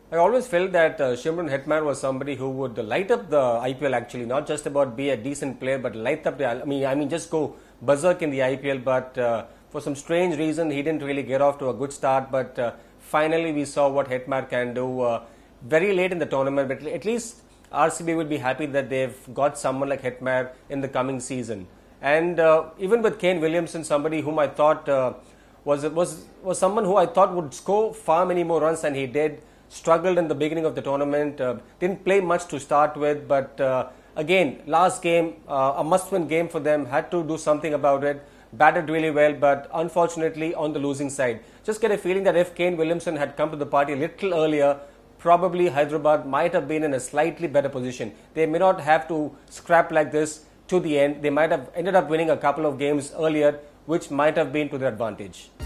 I always felt that Shimron Hetmyer was somebody who would light up the IPL actually, not just about be a decent player, but light up the, I mean just go berserk in the IPL, but for some strange reason he didn't really get off to a good start, but finally we saw what Hetmyer can do very late in the tournament, but at least RCB will be happy that they've got someone like Hetmyer in the coming season. And even with Kane Williamson, somebody whom I thought was someone who I thought would score far many more runs than he did, struggled in the beginning of the tournament, didn't play much to start with, but again, last game, a must-win game for them, had to do something about it, batted really well, but unfortunately on the losing side. Just get a feeling that if Kane Williamson had come to the party a little earlier, probably Hyderabad might have been in a slightly better position. They may not have to scrap like this to the end. They might have ended up winning a couple of games earlier, which might have been to their advantage.